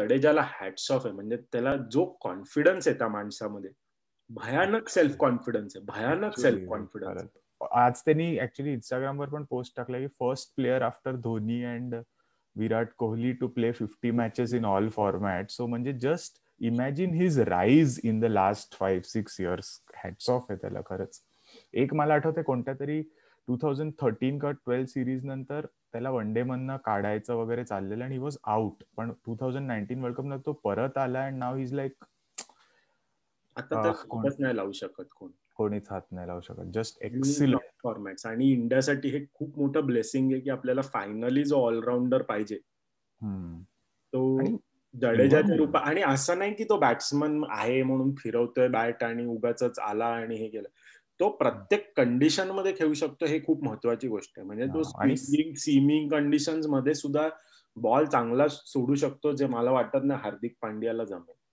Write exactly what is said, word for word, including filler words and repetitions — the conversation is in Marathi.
जडेजाला हॅट्स ऑफ आहे. म्हणजे त्याला जो कॉन्फिडन्स आहे त्या माणसामध्ये, भयानक सेल्फ कॉन्फिडन्स आहे, भयानक सेल्फ कॉन्फिडन्स आहे. आज त्यांनी ऍक्च्युली इंस्टाग्रामवर पण पोस्ट टाकला की first player after Dhoni and Virat Kohli to play fifty matches in all format. So म्हणजे just imagine his rise in the last five six years. Hats off आहे त्याला खरंच. एक मला आठवतंय कोणत्या तरी टू थाउजंड थर्टीन का ट्वेल्व सिरीज नंतर त्याला वन डे मधनं काढायचं वगैरे चाललेलं आणि ही वॉज आउट. पण two thousand nineteen world cup नंतर तो परत आला अँड नाव इज लाईक आता तर कोणच नाही लावू शकत कोण, कोणीच हात नाही लावू शकत. Just excellent formats. आणि इंडियासाठी हे खूप मोठं ब्लेसिंग आहे की आपल्याला फायनली जो ऑलराऊंडर पाहिजे तो जडेजाच्या रूपात. आणि असं नाही की तो बॅट्समन आहे म्हणून फिरवतोय बॅट आणि उगाच आला आणि हे केलं. तो प्रत्येक कंडिशन मध्ये खेळू शकतो. हे खूप महत्वाची गोष्ट आहे. म्हणजे तो स्पिनिंग सीमिंग कंडिशन्स मध्ये सुद्धा बॉल चांगला सोडू शकतो, जे मला वाटत नाही हार्दिक पांड्याला जमेल.